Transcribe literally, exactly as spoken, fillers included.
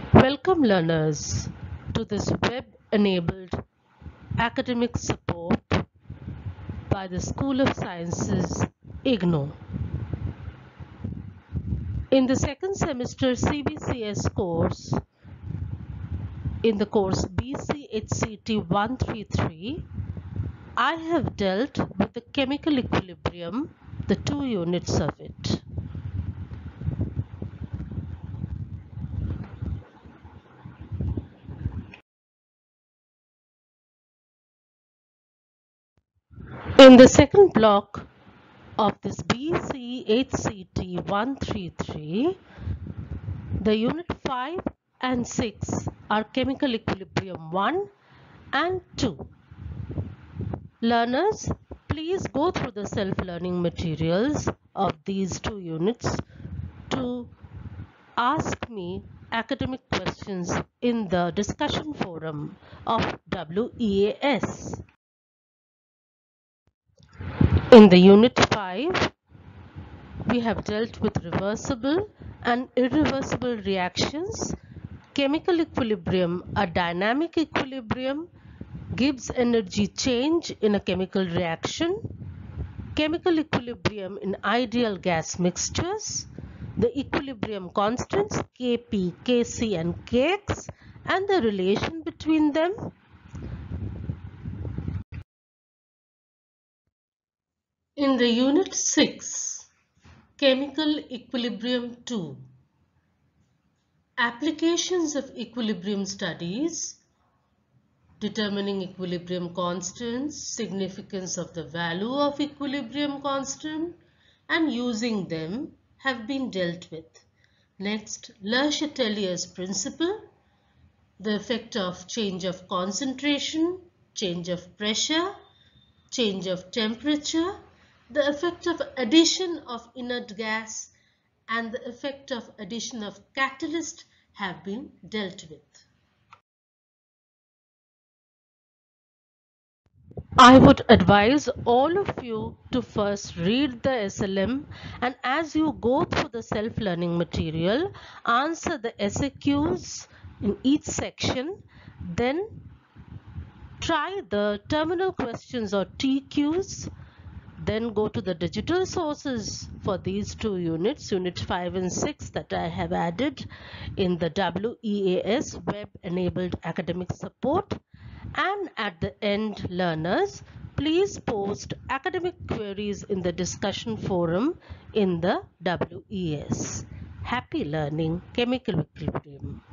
Welcome learners to this web-enabled academic support by the School of Sciences, IGNOU. In the second semester C B C S course, in the course B C H C T one thirty-three, I have dealt with the chemical equilibrium, the two units of it. In the second block of this B C H C T one thirty-three, the unit five and six are chemical equilibrium one and two. Learners, please go through the self-learning materials of these two units to ask me academic questions in the discussion forum of W E A S. In the unit five, we have dealt with reversible and irreversible reactions. Chemical equilibrium, a dynamic equilibrium, gives energy change in a chemical reaction. Chemical equilibrium in ideal gas mixtures. The equilibrium constants Kp, Kc and Kx and the relation between them. In the unit six, chemical equilibrium two, applications of equilibrium studies, determining equilibrium constants, significance of the value of equilibrium constant and using them have been dealt with. Next, Le Chatelier's principle, the effect of change of concentration, change of pressure, change of temperature, the effect of addition of inert gas and the effect of addition of catalyst have been dealt with. I would advise all of you to first read the S L M, and as you go through the self-learning material, answer the S A Qs in each section, then try the terminal questions or T Qs, then go to the digital sources for these two units, unit five and six that I have added in the W E A S web enabled academic support. And at the end, learners, please post academic queries in the discussion forum in the W E A S. Happy learning, chemical equilibrium.